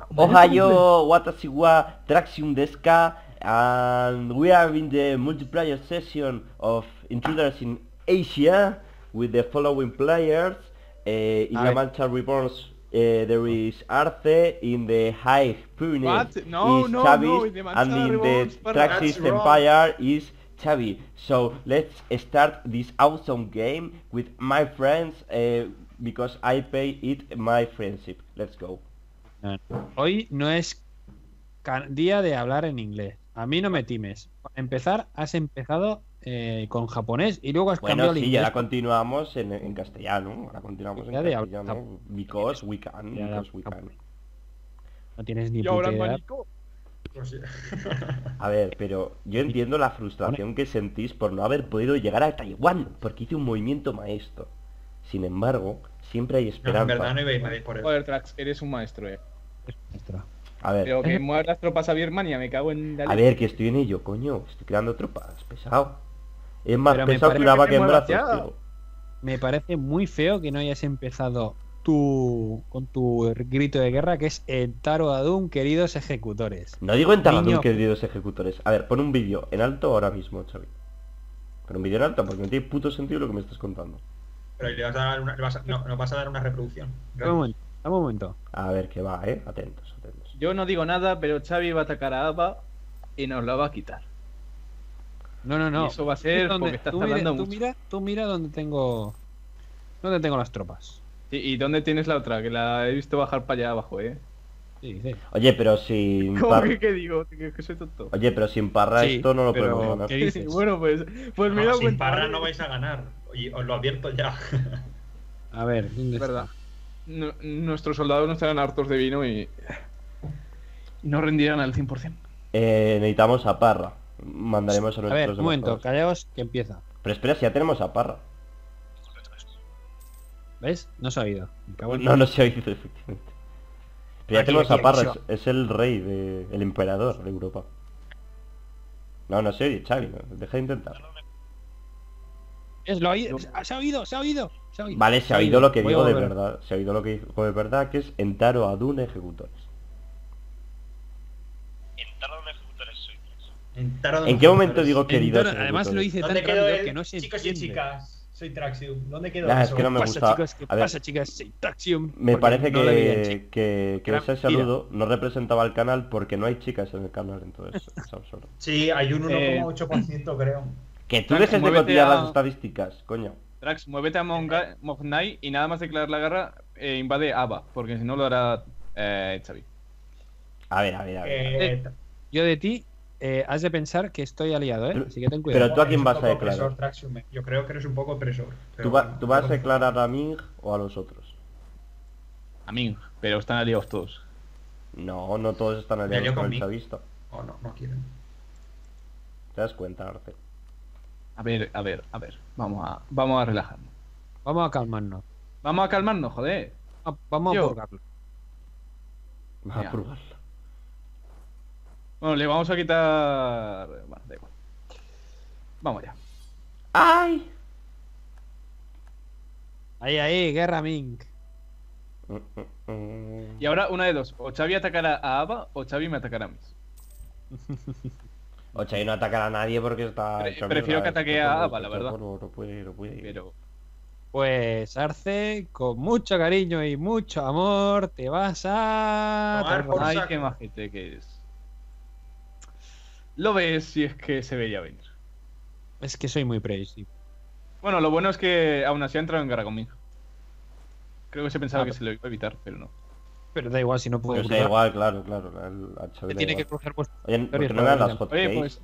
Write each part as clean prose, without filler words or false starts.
Ohio, watashi wa Traxium desu ka? And we are in the multiplayer session of Intruders in Asia with the following players. In La Mancha Reborns, there is Arce, in the High Pyrenees is Chavis, and in the Traxxas Empire is Xavi. So let's start this awesome game with my friends, because I pay it my friendship. Let's go. Hoy no es día de hablar en inglés. A mí no me times. Para empezar, has empezado con japonés y luego has cambiado el Bueno, sí, inglés. ahora continuamos en castellano. Ahora continuamos en castellano. Because we can. No tienes ni puta idea. A ver, pero yo entiendo la frustración que sentís por no haber podido llegar a Taiwán, porque hice un movimiento maestro. Sin embargo, siempre hay esperanza. No, en verdad no ibais nadie por eso. Joder, Trax, eres un maestro, A ver. Pero que muevas las tropas a Birmania, me cago en la A ver, que estoy en ello, coño. Estoy creando tropas, pesado. Es más Pero pesado que una vaca en brazos, ya. tío. Me parece muy feo que no hayas empezado con tu grito de guerra, que es Entaro Adun, queridos ejecutores. No digo en Taradún, Niño. queridos ejecutores. A ver, pon un vídeo en alto ahora mismo, Xavi. Pon un vídeo en alto porque no tiene puto sentido lo que me estás contando. Pero le vas a dar no vas a dar una reproducción. Un momento. A ver, que va, atentos. Yo no digo nada, pero Xavi va a atacar a Ava y nos la va a quitar. No. Y eso va a ser porque estás tardando mucho. Tú mira dónde tengo las tropas. Sí, ¿y dónde tienes la otra? Que la he visto bajar para allá abajo, Sí. Oye, pero sin ¿Cómo que digo? Que soy tonto. Oye, pero sin Parra Sí, esto no lo pero podemos ganar. ¿qué dices? Bueno, pues me he No, dado sin cuenta. Parra ¿vale? no vais a ganar. Oye, os lo advierto ya. A ver, ¿dónde Es verdad. está? Nuestros soldados no estarán hartos de vino y no rendirán al 100%. Necesitamos a Parra. Mandaremos a A nuestros ver, un momento, embajadores. callaos que empieza. Pero espera, si ya tenemos a Parra. ¿Ves? No se ha oído. Me cago en- No se ha oído, efectivamente. Pero ya Aquí, tenemos a aquí, Parra, aquí. es el rey, el emperador de Europa. No se oye, Xavi, deja de intentar. Se ha oído. Vale, se ha oído lo que Voy a digo de volver. verdad. Se ha oído lo que digo de verdad, que es Entaro Adun ejecutores. ¿En qué momento digo queridos Además lo ejecutores? hice tan ¿Dónde quedó rápido el que no se chicos y entiende. chicas? Soy Traxium. ¿Dónde quedó Ya, eso? es que no me ¿Qué pasa, gusta. chicos? ¿Qué A ver, pasa, chicas? Soy Taxium. me Porque parece no debían, chicos. que Era ese mentira. saludo no representaba el canal porque no hay chicas en el canal, entonces es absurdo. Sí, hay un 1,8% creo. Que tú Trax, dejes de muévete cotillar a- las estadísticas, coño. Trax, muévete a Mognai y nada más declarar la guerra, invade Ava, porque si no lo hará Xavi. A ver. Yo de ti has de pensar que estoy aliado, ¿eh? Pero- Así que ten cuidado. pero tú a quién Eres un vas a poco declarar. opresor, Traxium. Yo creo que eres un poco opresor. pero ¿Tú bueno, vas a bueno. declarar a Ming o a los otros? A mí, pero están aliados todos. No todos están Me aliados alío con con el Ming. chavista. Oh, no quieren. ¿Te das cuenta, Arce? A ver. Vamos a relajarnos. Vamos a calmarnos. Vamos a calmarnos, joder. Vamos Yo. a purgarlo. Vas a Ya. probarlo. Bueno, le vamos a quitar... Bueno, da igual. Vamos ya. ¡Ay! Ahí, guerra Mink. Y ahora una de dos. O Xavi atacará a Ava o Xavi me atacará a mí. Ocha, y no atacar a nadie porque está... hecho Prefiero mierda, que ataque esto, a Ava, la esto, verdad. No puede. Pero... Pues Arce, con mucho cariño y mucho amor, te vas a... Tomar por Ay, saco. qué majete que es. Lo ves si es que se veía venir. Es que soy muy predecible. Bueno, lo bueno es que aún así ha entrado en guerra conmigo. Creo que se pensaba que se lo iba a evitar, pero no. Pero da igual si no puedo Pues da igual, claro. A Xavi Se da tiene que igual. cruzar vuestro Oye, ¿por territorio qué no me dan para las ver. Oye, hotkeys?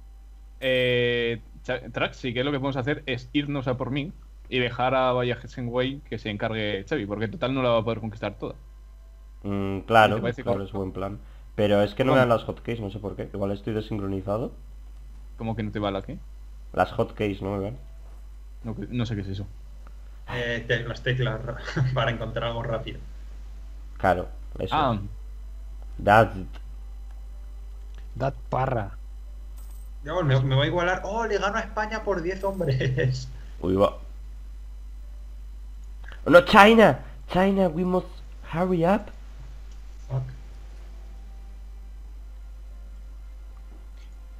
pues... Trax, sí que lo que podemos hacer es irnos a por mí y dejar a Vaya Way que se encargue Xavi, porque en total no la va a poder conquistar toda. Claro, ¿Te parece claro, correcto? es buen plan. Pero es que no me ¿Cómo? dan las hotkeys, no sé por qué. Igual estoy desincronizado. ¿Cómo que no te va la qué? Las hotkeys no me dan. No sé qué es eso. Las teclas para encontrar algo rápido. Claro, eso. Ah, That's it. Dad Parra. Yo, me va a igualar. Oh, le gano a España por 10 hombres. Uy, va. Oh, no, China, we must hurry up. Fuck.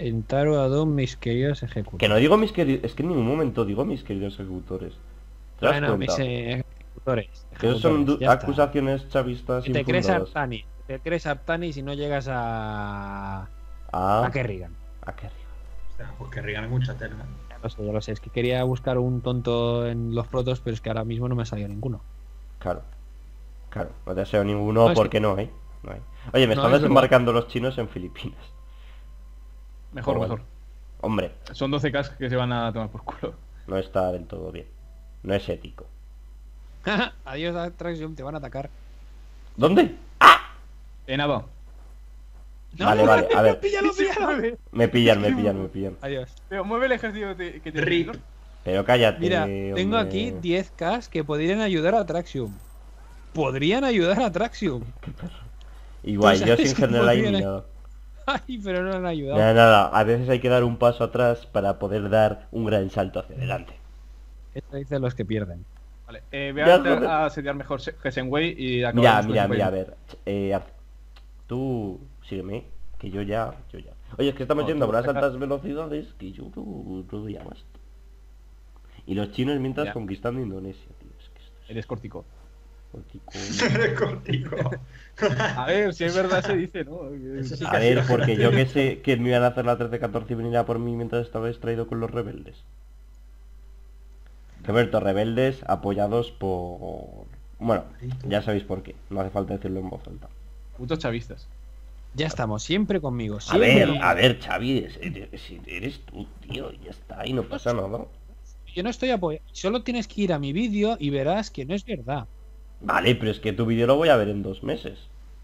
en Taro Adon, mis queridos ejecutores. Que no digo mis queridos... Es que en ningún momento digo mis queridos ejecutores. ¿Te das Bueno, mis cuenta? ejecutores. Que esos son ejecutores, ya está. acusaciones chavistas Que te crees infundadas. Artani. Te crees Artani si no llegas a Ah, Kerrigan. ¿a qué arriba? Hostia, pues que Regan hay mucha tela. Ya lo sé. Es que quería buscar un tonto en los protos, pero es que ahora mismo no me ha salido ninguno. Claro. Claro, no te deseo ninguno No, es porque no hay. No hay. Oye, me No, están es desembarcando los chinos en Filipinas. Mejor, Bueno. mejor. Hombre, Son 12K que se van a tomar por culo. no está del todo bien. No es ético. Adiós, Atraxium, te van a atacar. ¿Dónde? En Ava. Vale, vale, a ver. Píllalo. Me pillan. Adiós. Pero mueve el ejército que te Rip. Pero cállate. Mira, tengo hombre. aquí 10K que podrían ayudar a Atraxium. Podrían ayudar a Atraxium. Igual, Tú yo sabes sin que general ahí podrían- ni nada. Ay, pero no han ayudado. Nada, a veces hay que dar un paso atrás para poder dar un gran salto hacia adelante. Esto dicen los que pierden. Vale, voy Ya, a intentar joder. asediar mejor Hesenwei y Mira, acabamos con mira, a Hesenwei. ver. Tú sígueme, que yo ya. Oye, es que estamos No, yendo a tú unas saca- altas velocidades que yo no doy abasto. Y los chinos mientras Ya. conquistando Indonesia, tío. Es que esto es Eres cortico. cortico. Eres cortico. A ver, si es verdad se dice, ¿no? Eso sí A que ha ver, sido porque yo que gratuito. sé que me iban a hacer la 13-14 y venir a por mí mientras estaba distraído con los rebeldes. Roberto, rebeldes apoyados por... Bueno, ya sabéis por qué. No hace falta decirlo en voz alta. Putos chavistas. Ya estamos, siempre conmigo. A Siempre. ver, Xavi, eres tú, tío, ya está, y no pasa nada. Yo no estoy apoyando. Solo tienes que ir a mi vídeo y verás que no es verdad. Vale, pero es que tu vídeo lo voy a ver en 2 meses.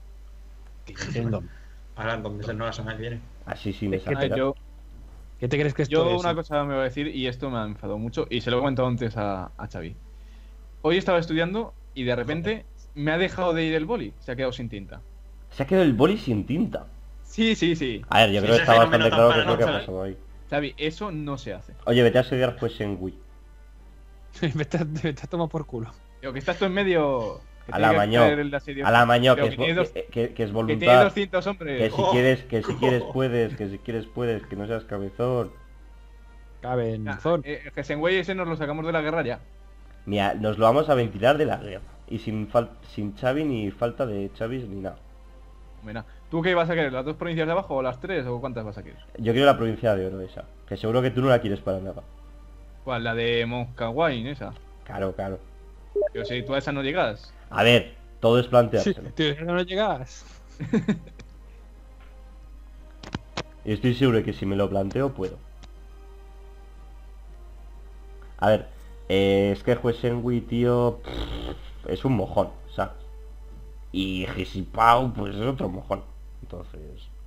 Ahora en 2 meses no, la semana que viene. Así sin Es que exagerar. Yo, ¿Qué te crees que esto yo es? una cosa me voy a decir y esto me ha enfadado mucho y se lo he comentado antes a Xavi. Hoy estaba estudiando y de repente me ha dejado de ir el boli. Se ha quedado sin tinta. Se ha quedado el boli sin tinta. Sí, sí, sí. A ver, yo Sí, creo que ese está bastante fenómeno claro tan qué es lo que ha paradoxal. pasado ahí. Xavi, eso no se hace. Oye, vete a asediar pues en Wii. Vete a tomar por culo. Digo, que estás tú en medio. Que A tiene la que mañó. caer el asedio. A la mañó, Pero que es, tiene dos- que es Que tiene voluntad. 200 hombres. Que si Oh. quieres, puedes, que si quieres puedes, que no seas cabezón. Cabe en Nah, zona. Hesenwei ese nos lo sacamos de la guerra ya. Mira, nos lo vamos a ventilar de la guerra. Y sin Xavi ni falta de Xavis ni nada. Mira, ¿tú qué vas a querer? ¿Las 2 provincias de abajo o las 3 o cuántas vas a querer? Yo quiero la provincia de Oro esa. Que seguro que tú no la quieres para nada. ¿Cuál? La de Moncaguain, esa. Claro. Pero si tú a esa no llegas. A ver, todo es Sí, planteárselo. tío, ya no llegas. Y estoy seguro que si me lo planteo, puedo. A ver, es que Huesenwi, tío, es un mojón, ¿sabes? Y Gisipau, pues es otro mojón. Entonces...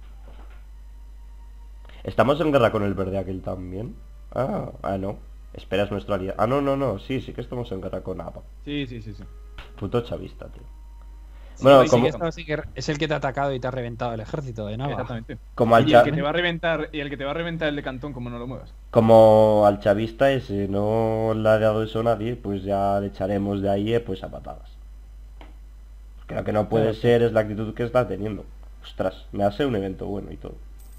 ¿Estamos en guerra con el verde aquel también? No. Espera, es nuestro aliado. No. Sí que estamos en guerra con APA. Sí. Puto chavista, tío. Sí, Bueno, sí como- que estaba- sí que es el que te ha atacado y te ha reventado el ejército de Nava. Exactamente. Como al, Y el cha- que te va a reventar, el de Cantón, como no lo muevas. como al chavista ese no le ha dado eso a nadie, pues ya le echaremos de ahí pues a patadas. Porque lo que no puede Claro. ser es la actitud que está teniendo. Ostras, me hace un evento bueno y todo.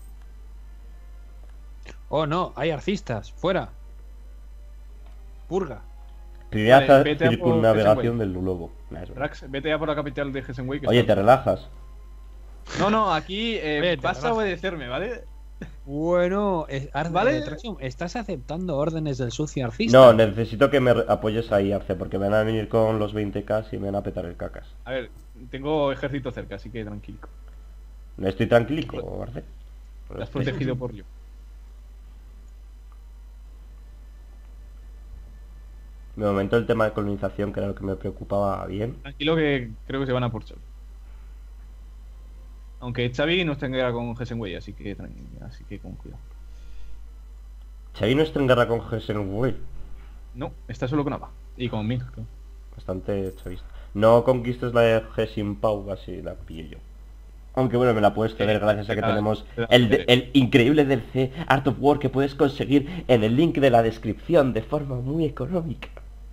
Oh, no, hay arcistas. Fuera. Purga. Primera Vale, vete a por circunnavegación del Lobo. Nah, es broma. Rax, vete ya por la capital de Hesenwei. que Oye, está- te relajas. No, aquí Oye, te vas a relajas. obedecerme, ¿vale? Bueno, ¿Vale? Traxium, ¿estás aceptando órdenes del sucio arcista? No, necesito que me apoyes ahí, Arce, porque me van a venir con los 20k y me van a petar el cacas. A ver, tengo ejército cerca, así que tranquilo. No estoy tranquilo, Arce. Te has protegido por yo. De momento el tema de colonización, que era lo que me preocupaba bien. Tranquilo que creo que se van a por Xavi. Aunque Xavi no está en guerra con Hesenwei, así que con cuidado. Xavi no está en guerra con Hesenwei. No, está solo con Ava. Y con Ming, creo. Bastante chavista. No conquistes la de Hesimpau, así la pillo yo. Aunque bueno, me la puedes ceder gracias a que tenemos el increíble DLC Art of War que puedes conseguir en el link de la descripción de forma muy económica.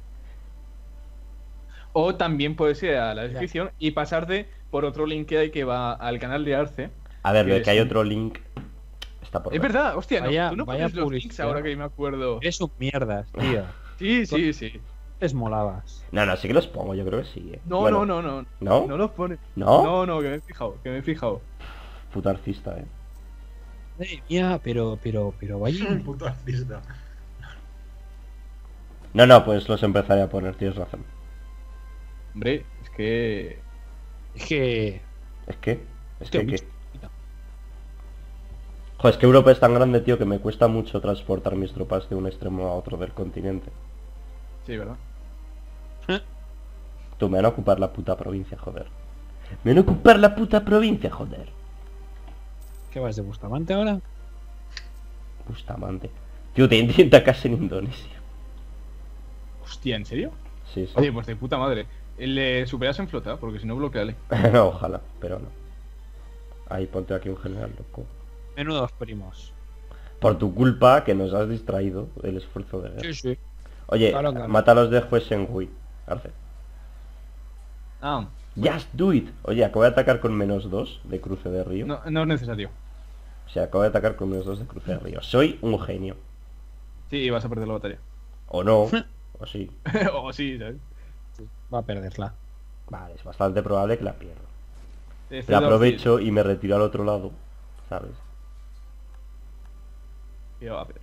O también puedes ir a la descripción y pasarte por otro link que hay que va al canal de Arce. A ver, lo de Que que hay es- otro link Está por Es ver. verdad, hostia, Vaya- tú no vaya pones los links publicidad. ahora que me acuerdo. Eres un mierdas, tío. Sí, sí, sí. Les molabas. No, sí que los pongo, yo creo que sí, No, Bueno, no, no, no. ¿No? No los pones. ¿No? No, no, que me he fijado, que me he fijado. Puta artista, Madre mía, pero vaya. Un puto artista. No, pues los empezaré a poner, tienes razón. Hombre, es que. Es que. Es que... Es Tío, que... bicho. Joder, es que Europa es tan grande, tío, que me cuesta mucho transportar mis tropas de un extremo a otro del continente. Sí, ¿verdad? Tú, me van a ocupar la puta provincia, joder. Me van a ocupar la puta provincia, joder. ¿Qué vas de Bustamante ahora? Bustamante. Tío, te intenta casi en Indonesia. Hostia, ¿en serio? Sí, sí. Oye, pues de puta madre. Le superas en flota, porque si no, bloqueale. No, ojalá, pero no. Ahí, ponte aquí un general, loco. Menudos primos. Por tu culpa, que nos has distraído del esfuerzo de guerra. Sí, sí. Oye, Claro, claro. mata a los de Huesengui. Arce. Ah, Just do it. Oye, acabo de atacar con -2 de cruce de río. no, no es necesario. O sea, acabo de atacar con -2 de cruce de río. Soy un genio. Sí, vas a perder la batalla. O no. O sí. O sí, ¿sabes? Va a perderla. Vale, es bastante probable que la pierda. Te Pero aprovecho y me retiro al otro lado. ¿Sabes? Y va a ver.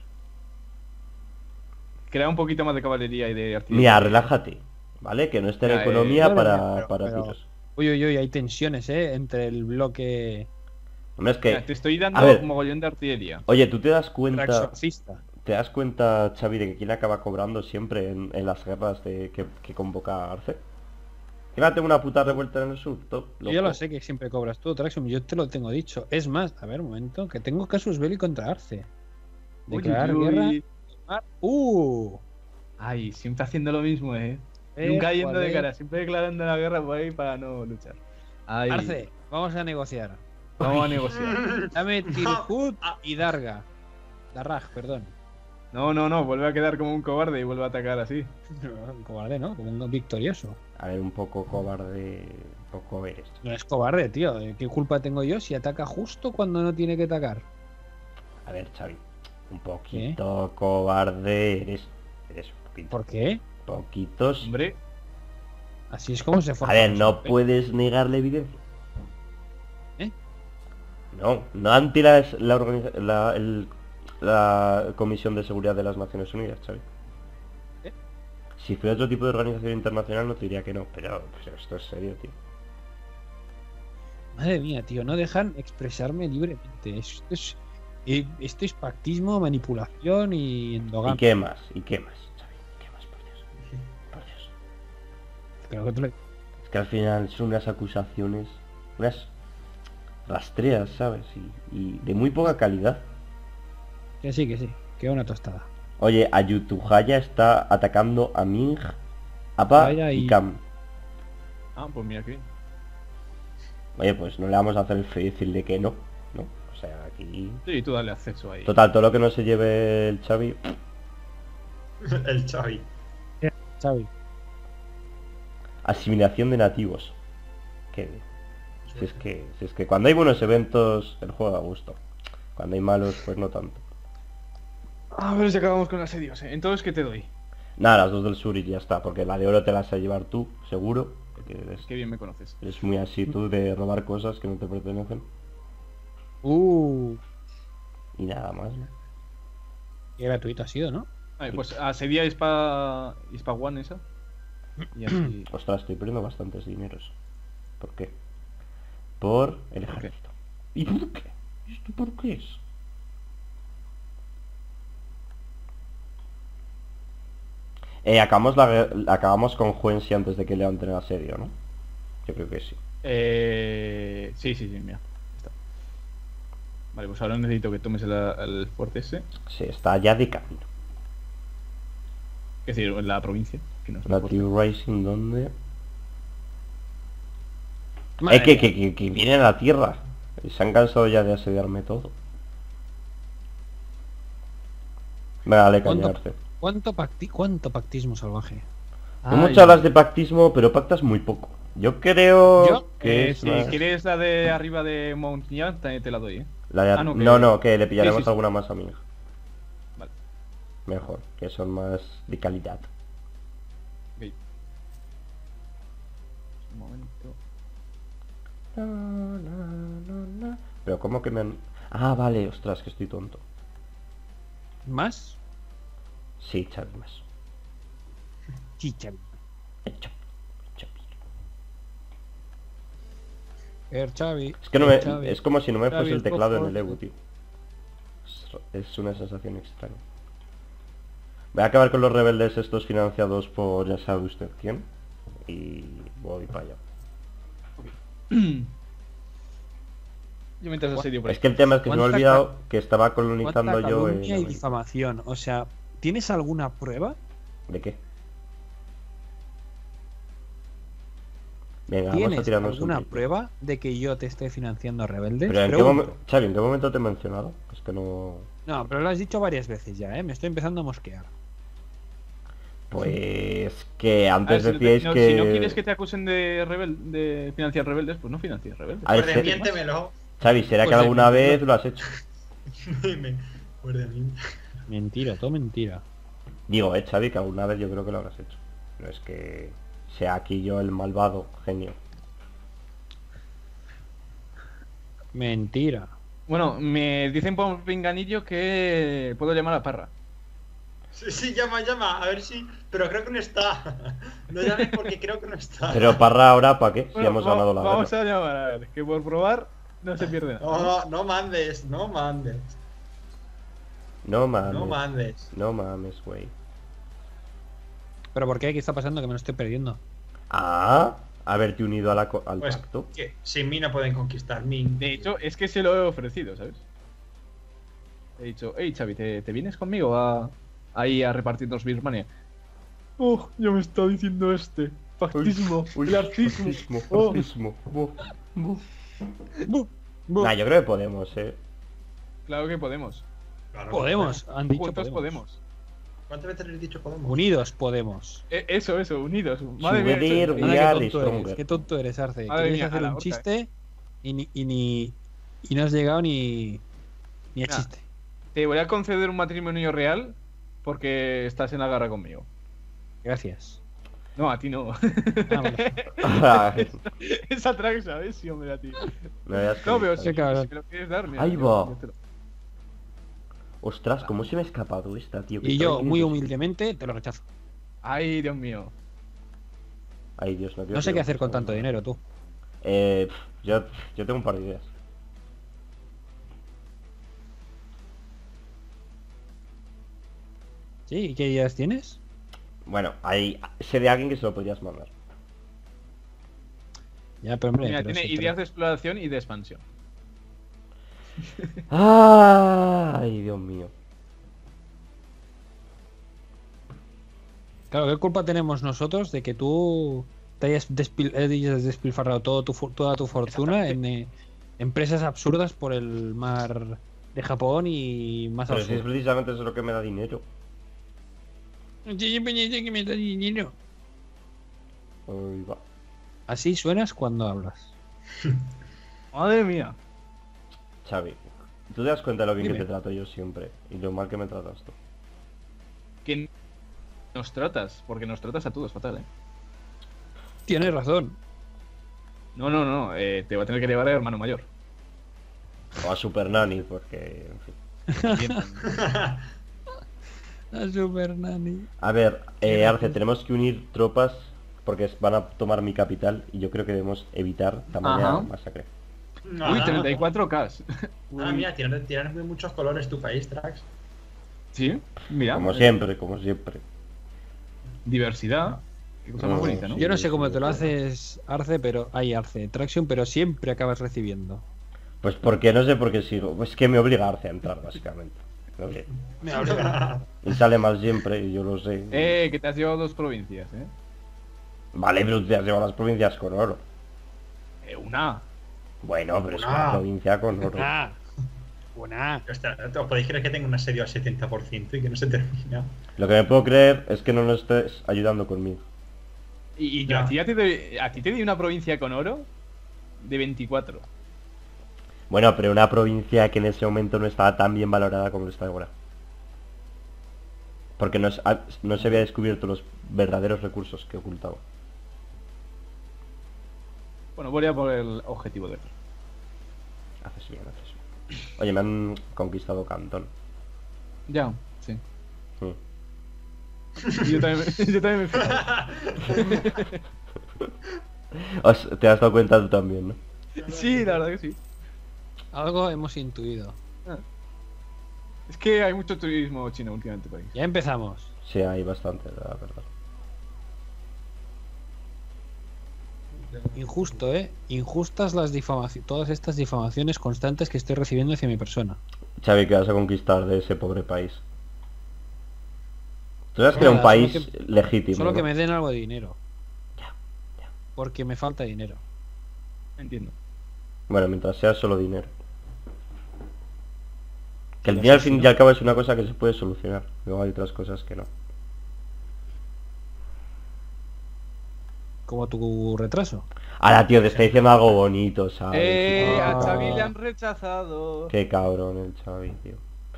Crea un poquito más de caballería y de artillería. Mira, relájate. ¿Vale? Que no esté en Ya, economía pero- para pero- tiros. Uy, uy, uy, hay tensiones, entre el bloque Hombre, es Mira, que... te estoy dando a ver. un mogollón de artillería. Oye, ¿tú te das cuenta... exorcista. ¿Te das cuenta, Xavi, de que quién acaba cobrando siempre en las guerras que convoca Arce? Que ahora tengo una puta revuelta en el sur, top, Yo ya loco. lo sé que siempre cobras tú, Traxum, yo te lo tengo dicho. Es más, a ver, un momento, que tengo casus belli contra Arce. Declarar Uy, uy, guerra. uy. Ay, siempre haciendo lo mismo, Nunca yendo de cara, siempre declarando la guerra por ahí para no luchar. Ay, Arce, vamos a negociar. vamos a negociar. Dame Tirhut y Darga. Darraj, perdón. No, no, no, vuelve a quedar como un cobarde y vuelve a atacar así. Cobarde, ¿no? Como un victorioso. A ver, un poco cobarde... Un poco ver esto. No es cobarde, tío. ¿Qué culpa tengo yo si ataca justo cuando no tiene que atacar? A ver, Xavi. Un poquito cobarde eres. Eres un poquito. ¿Por qué? Poquitos. Hombre, Así es como se A forma. ver, no puedes negar la evidencia. ¿Eh? No ante la Comisión de Seguridad de las Naciones Unidas, Xavi. ¿Eh? Si fuera otro tipo de organización internacional no te diría que no, pero esto es serio, tío. Madre mía, tío, no dejan expresarme libremente. Esto es pactismo, manipulación y ¿Y endogamia. qué más? ¿Y qué más, Xavi? ¿Qué más, por Dios? Por Dios. Creo que te lo- Es que al final son unas acusaciones, unas rastreras, ¿sabes? Y de muy poca calidad. Que sí, que sí. Que una tostada. Oye, Ayutthaya está atacando a Ming, Apa Vaya y y- Kam. pues mira que bien. Oye, pues no le vamos a hacer el feo y decirle que no, ¿no? O sea, aquí... Sí, tú dale acceso ahí. Total, todo lo que no se lleve el Xavi... El Xavi. Xavi. Asimilación de nativos. Que... Si es que cuando hay buenos eventos, el juego da gusto. Cuando hay malos, pues no tanto. A ver si acabamos con asedios, Entonces, ¿qué te doy? Nada, las dos del sur y ya está, porque la de oro te la vas a llevar tú, seguro. Porque Qué bien me conoces. eres muy así tú de robar cosas que no te pertenecen. Y nada más, ¿no? Qué gratuito ha sido, ¿no? Vale, pues asedia Ispa One esa. Y así. Ostras, estoy perdiendo bastantes dineros. ¿Por qué? Por el ¿Por qué? ejército. ¿Y por qué? ¿Esto por qué es? Acabamos con Juensi antes de que levanten el asedio, ¿no? Yo creo que sí. Sí, mira. Está. Vale, pues ahora necesito que tomes el fuerte ese. Sí, está ya de camino. Es decir, en la provincia. Que no es un fuerte. Native Rising, ¿dónde? Madre mía. Que vienen a la tierra. Y se han cansado ya de asediarme todo. Venga, dale ¿Cuánto? cañarse. ¿Cuánto pactismo salvaje? Tú mucho hablas de pactismo, pero pactas muy poco. Yo creo ¿Yo? que es Si más- quieres la de arriba de Mount Yan, también te la doy, La de... Ah, no, que- no, que le pillaremos Sí, sí. alguna más a mi hija. Vale. Mejor, que son más de calidad. Ok. Un momento. Pero ¿cómo que me han...? Ah, vale, ostras, que estoy tonto. ¿Más? Sí, Xavi, más. Chicha. Xavi. Xavi. Es que no me... Xavi. Es como si no me Xavi, fuese el teclado en el Rojo. Evo, tío. Es una sensación extraña. Voy a acabar con los rebeldes estos financiados por ya sabe usted quién. Y voy para allá. Yo mientras asedio por Es ahí. que el tema es que se me ha ¿Cuánta olvidado que estaba ¿Cuánta colonizando yo calumnia y en... difamación? O sea, ¿tienes alguna prueba? ¿De qué? Venga, vamos a ¿Tienes tirarnos alguna un triple. prueba de que yo te esté financiando a rebeldes? Pero ¿en qué Pregunto. momento... Xavi, ¿en qué momento te he mencionado? Es que no... No, pero lo has dicho varias veces ya, ¿eh? Me estoy empezando a mosquear. Pues que A ver, antes si no te- decíais no- que... si no quieres que te acusen de financiar rebeldes, pues no financies rebeldes. A ver, Pues se- miéntemelo. Xavi, ¿será Pues que alguna mentira. vez lo has hecho? Pues de mí. Mentira, todo mentira. Digo, Xavi, que alguna vez yo creo que lo habrás hecho. No es que sea aquí yo el malvado genio. Mentira. Bueno, me dicen por pinganillo que puedo llamar a Parra. Sí, llama, a ver si. Pero creo que no está. No llames porque creo que no está. Pero Parra ahora, ¿para qué? Si Bueno, hemos ganado la vamos guerra. a llamar a ver, que por probar no se pierde nada. No mandes, no mandes. No mames. No mandes. No mames, güey. ¿Pero por qué? ¿Qué está pasando? Que me lo estoy perdiendo. Ah, haberte unido a al Pues pacto. que sin mí no pueden conquistar mí. De hecho, es que se lo he ofrecido, ¿sabes? He dicho, hey Xavi, ¿te vienes conmigo ahí a repartirnos Birmania? Oh, ya me está diciendo este. Factismo, Uy, larcismo. fascismo, Oh. fascismo. Buf, buf. Bu, bu. Nah, yo creo que podemos, Claro que podemos. Claro, Podemos, han dicho Juntos podemos. podemos. ¿Cuántas veces les he dicho podemos? Unidos podemos. Eso, unidos. Madre mía, Together eso- we Anda, are qué tonto stronger. eres, qué tonto eres, Arce. Madre Querías mía, hacer a la un horca, chiste y no has llegado ni a Nah. chiste. te voy a conceder un matrimonio real porque estás en la guerra conmigo. Gracias. No, a ti no. Ah, vale. Esa track, ¿sabes? Sí, hombre, a ti. Me habías No, pero conectado. si, cabrón. si me lo quieres dar, mira. Ahí yo- va. yo te lo- Ostras, ¿cómo se me ha escapado esta, tío? Que Y estaba yo, en muy 500. humildemente, te lo rechazo. Ay, Dios mío. Ay, Dios, no quiero No sé que qué me hacer con pase tanto nada. dinero, tú. Yo tengo un par de ideas. ¿Sí? ¿Y qué ideas tienes? Bueno, sé de alguien que se lo podrías mandar. Ya, pero hombre, Mira, pero tiene sí, pero- ideas de exploración y de expansión. Ay, Dios mío. Claro, ¿qué culpa tenemos nosotros de que tú te hayas despilfarrado toda tu fortuna en empresas absurdas por el mar de Japón y más Pero al si es sur? precisamente eso lo que me da dinero. Que me da dinero. Ahí va. Así suenas cuando hablas. Madre mía. Xavi, tú te das cuenta de lo bien Dime. que te trato yo siempre y lo mal que me tratas tú. Que nos tratas, porque nos tratas a todos fatal, Tienes razón. No, te va a tener que llevar a hermano mayor. O a Super Nani, porque, en fin. La Super Nani. A ver, Arce, tenemos que unir tropas porque van a tomar mi capital y yo creo que debemos evitar tamaña Ajá. masacre. Uy, 34K. Ah, mira, tienes muy muchos colores tu país, Trax. Sí, mira. Como siempre, como siempre. Diversidad. Qué cosa más No, bonita, ¿no? Yo no sé cómo te lo haces, Arce, pero hay Arce, Traction, pero siempre acabas recibiendo. Pues porque no sé por qué sigo. Pues que me obliga Arce a entrar, básicamente. No sé. Me habla. Y sale mal siempre, y yo lo sé. Que te has llevado 2 provincias, Vale, pero te has llevado las provincias con oro. Una. Bueno, pero es Una. una provincia con oro. Buena. Buena. Hostia, ¿os podéis creer que tengo un asedio al 70% y que no se termina? Lo que me puedo creer es que no nos estés ayudando conmigo. Y yo Ya. a ti te doy una provincia con oro de 24. Bueno, pero una provincia que en ese momento no estaba tan bien valorada como lo está ahora. Porque no se había descubierto los verdaderos recursos que ocultaba. Bueno, voy a por el objetivo de guerra. Haces bien, haces bien. Oye, me han conquistado Cantón. Ya, sí. Mm. Yo también, yo también me he fijado. Te has dado cuenta tú también, ¿no? Sí, la verdad que sí. Algo hemos intuido. Ah. Es que hay mucho turismo chino últimamente por ahí. Ya empezamos. Sí, hay bastante, la verdad. Injusto, ¿eh? Injustas las difamaciones, todas estas difamaciones constantes que estoy recibiendo hacia mi persona. Xavi, ¿qué vas a conquistar de ese pobre país? Tú sabes que era un Nada, país solo legítimo, Solo que ¿no? me den algo de dinero. Ya. Porque me falta dinero. Entiendo. Bueno, mientras sea solo dinero. Que el Ya dinero al sé, fin si y no. al cabo es una cosa que se puede solucionar. Luego hay otras cosas que no. Como tu retraso. Ahora, tío, te está diciendo algo bonito, ¿sabes? A Ah. Xavi le han rechazado. Qué cabrón el Xavi, tío.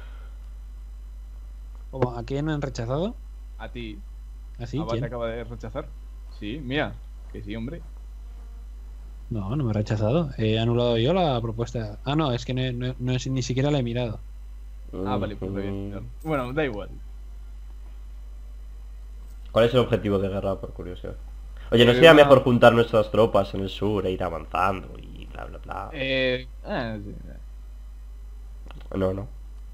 ¿Cómo? ¿A quién han rechazado? A ti. ¿Así? Abad te ¿Quién? acaba de rechazar. Sí, mira. Que sí, hombre. No, no me ha rechazado. He anulado yo la propuesta. Ah, no, es que ni siquiera la he mirado. Ah, vale, pues lo bien. Bueno, da igual. ¿Cuál es el objetivo de guerra, por curiosidad? Oye, ¿no Eh, sería una- mejor juntar nuestras tropas en el sur e ir avanzando y bla bla bla? Sí. No, no.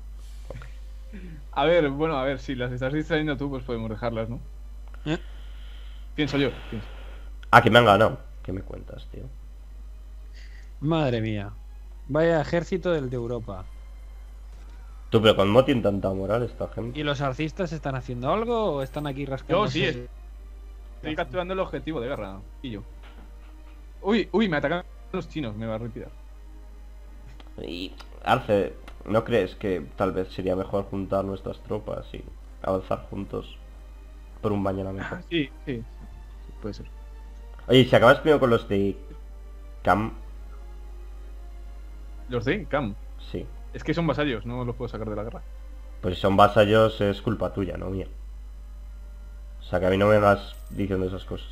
A ver, bueno, a ver, si las estás distrayendo tú, pues podemos dejarlas, ¿no? ¿Eh? Pienso yo, pienso. Ah, que me han ganado. ¿Qué me cuentas, tío? Madre mía. Vaya ejército del de Europa. Tú, pero con no tienen tanta moral esta gente. ¿Y los arcistas están haciendo algo o están aquí rascando? Yo sí, estoy capturando el objetivo de guerra. Y yo. Uy, me atacan los chinos, me va a retirar. Y, Arce, ¿no crees que tal vez sería mejor juntar nuestras tropas y avanzar juntos por un mañana mejor? Sí, puede ser. Oye, ¿y si acabas primero con los de Cam? Los de Cam. Sí. Es que son vasallos, no los puedo sacar de la guerra. Pues si son vasallos es culpa tuya, no mía. O sea, que a mí no me vengas diciendo esas cosas.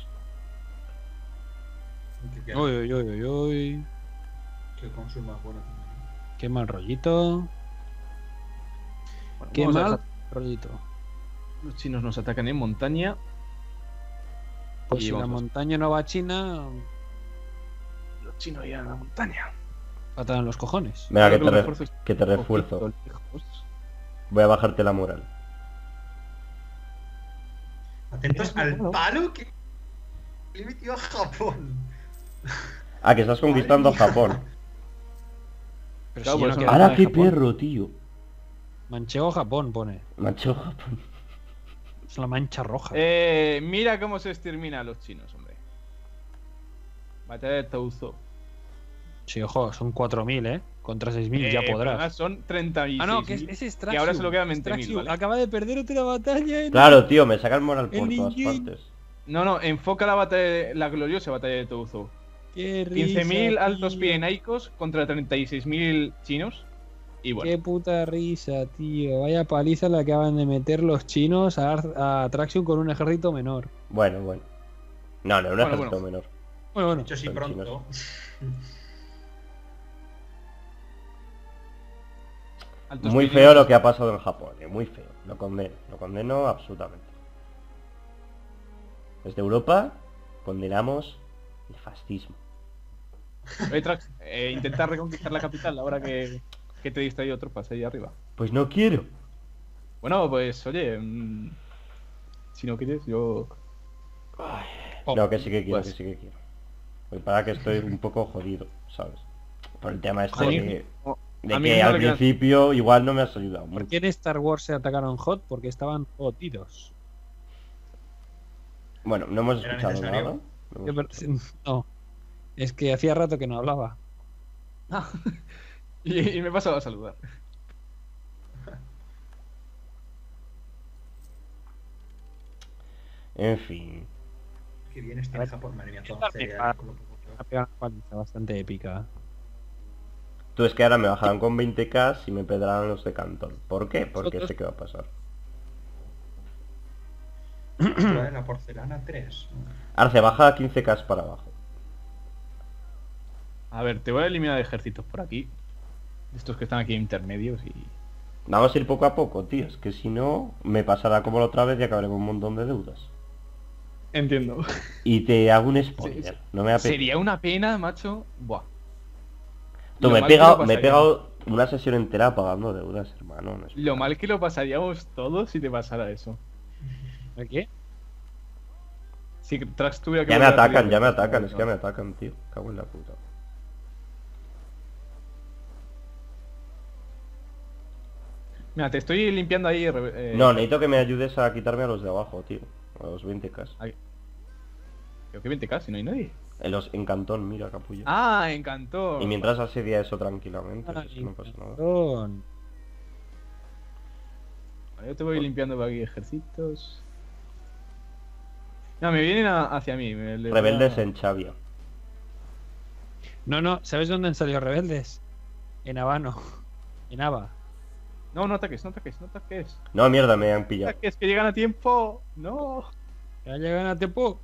Que, Uy, uy, uy, uy, uy. que consuma bueno. Qué mal rollito. Bueno, Qué vamos a mal dejar- rollito. Los chinos nos atacan en montaña. Pues Y si la vamos a- montaña no va a China, Los chinos irán a la montaña. patan los cojones. Venga, Creo que un refuerzo es que te un refuerzo. poquito lejos. Voy a bajarte la moral. Atentos al palo que le metió a Japón. Ah, que estás conquistando a Japón. Pero Claro, si por ya eso no no- queda- ¡Hala, qué Japón. perro, tío! Manchego Japón pone. Macho Japón. Es la mancha roja. Mira cómo se extermina a los chinos, hombre. Batalla de Tauzo. Sí, ojo, son 4.000, ¿eh? Contra 6.000 ya Perdona, podrás. son 36.000. Ah, no, que es Straxium. Y ahora solo quedan 20.000, Straxium ¿vale? acaba de perder otra batalla. Claro, tío, me saca el moral por El todas Ninjin. partes. No, enfoca la batalla, la gloriosa batalla de Tauzo. Qué risa, 15.000 altos tío. pirenaicos contra 36.000 chinos. Y bueno, Qué puta risa, tío. Vaya paliza le acaban de meter los chinos a Traxium con un ejército menor. Bueno. No, un Bueno, ejército bueno. menor. Bueno, De bueno. hecho, sí, Son pronto. altos Muy pirenaicos. feo lo que ha pasado en Japón, muy feo. Lo condeno absolutamente. Desde Europa condenamos el fascismo. Oye, Trax, intentar reconquistar la capital ahora que te he distraído tropas ahí arriba. Pues no quiero. Bueno, pues oye, si no quieres, yo... Oh, No, que sí que quiero, pues. que sí que quiero. Pues para que estoy un poco jodido, ¿sabes? Por el tema este Joder. de A mí que no al le quedan- principio igual no me has ayudado ¿Por mucho. qué en Star Wars se atacaron Hot? Porque estaban jodidos. Bueno, no hemos ¿Era escuchado necesario? nada. No hemos escuchado. No. Es que hacía rato que no hablaba. y me he pasado a saludar. En fin. Qué bien está en Japón, madre mía. Todo Está cereal, pegado. con lo poco que- Ha pegado una paliza bastante épica. Tú es que ahora me bajarán con 20k y me pedrarán los de Cantón. ¿Por qué? Porque Nosotros- sé qué va a pasar. La porcelana 3. Arce, baja a 15k para abajo. A ver, te voy a eliminar ejércitos por aquí. Estos que están aquí intermedios y... Vamos a ir poco a poco, tío. Es que si no, me pasará como la otra vez y acabaré con un montón de deudas. Entiendo. Y te hago un spoiler. Sí. No me apetece. Sería una pena, macho. Buah. Tú, Lo me he mal que lo pegado pasaríamos. una sesión entera pagando deudas, hermano. No es Lo mal que lo pasaríamos todos si te pasara eso. ¿El qué? Si Trax tuviera que Ya me volver a atacan, pelear ya me con- atacan, es que me atacan, tío. Cago en la puta. Mira, te estoy limpiando ahí. No, necesito que me ayudes a quitarme a los de abajo, tío. A los 20k. Creo que 20k, si no hay nadie. En Cantón, mira, capullo. Ah, encantó. Y mientras asedia eso tranquilamente, Ah, es que no pasa nada. Con- Vale, yo te voy limpiando por aquí ejércitos. No, me vienen hacia mí. les voy a- Rebeldes en Chavia. No, ¿sabes dónde han salido rebeldes? En Habano. En Ava. No, no ataques, no ataques, no ataques. No, mierda, me han No pillado. ataques, que llegan a tiempo. No. Ya llegan a tiempo.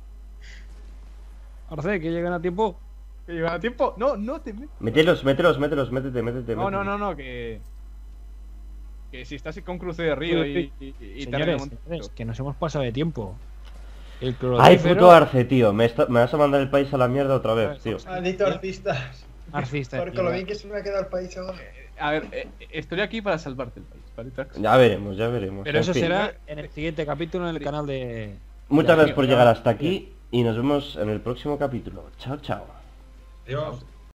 Arce, que llegan a tiempo. Que llegan a tiempo. No, no te metas. Mételos, métete. No, no, que si estás con cruce de río y te Señores, arreglan- señores, que nos hemos pasado de tiempo. El Ay, clorodífero... puto Arce, tío. Me vas a mandar el país a la mierda otra vez, tío. Maldito artistas. Arcista, Porque tío. lo bien que se me ha quedado el país ahora. A ver, estoy aquí para salvarte el país, ¿vale, Trax? Ya veremos, ya veremos. Pero En eso fin. será en el siguiente capítulo en el canal de... Muchas gracias por Ya, llegar hasta aquí y nos vemos en el próximo capítulo. Chao, chao. Adiós.